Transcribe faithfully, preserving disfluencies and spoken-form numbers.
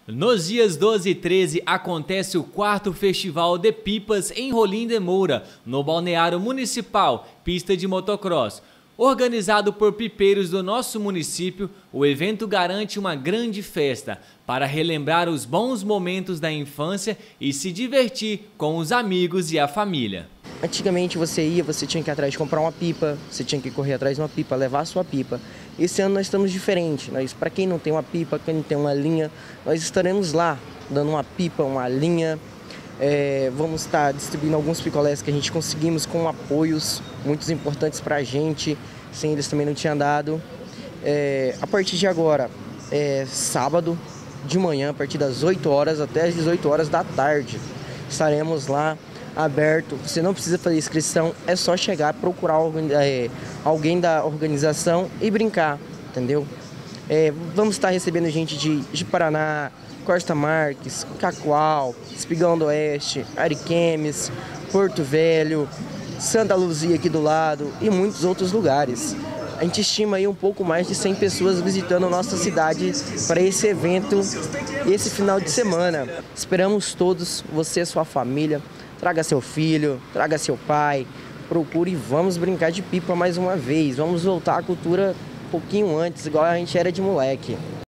Nos dias doze e treze acontece o quarto Festival de Pipas em Rolim de Moura, no Balneário Municipal, pista de motocross. Organizado por pipeiros do nosso município, o evento garante uma grande festa para relembrar os bons momentos da infância e se divertir com os amigos e a família. Antigamente você ia, você tinha que ir atrás de comprar uma pipa, você tinha que correr atrás de uma pipa, levar a sua pipa. Esse ano nós estamos diferentes, nós, para quem não tem uma pipa, quem não tem uma linha, nós estaremos lá dando uma pipa, uma linha. É, vamos estar distribuindo alguns picolés que a gente conseguimos com apoios muito importantes para a gente, sem eles também não tinham dado. É, a partir de agora, é, sábado de manhã, a partir das oito horas até as dezoito horas da tarde, estaremos lá aberto. Você não precisa fazer inscrição, é só chegar, procurar é, alguém da organização e brincar, entendeu? É, vamos estar recebendo gente de, de Paraná, Costa Marques, Cacoal, Espigão do Oeste, Ariquemes, Porto Velho, Santa Luzia aqui do lado e muitos outros lugares. A gente estima aí um pouco mais de cem pessoas visitando a nossa cidade para esse evento, esse final de semana. Esperamos todos, você e sua família, traga seu filho, traga seu pai, procure e vamos brincar de pipa mais uma vez. Vamos voltar à cultura um pouquinho antes, igual a gente era de moleque.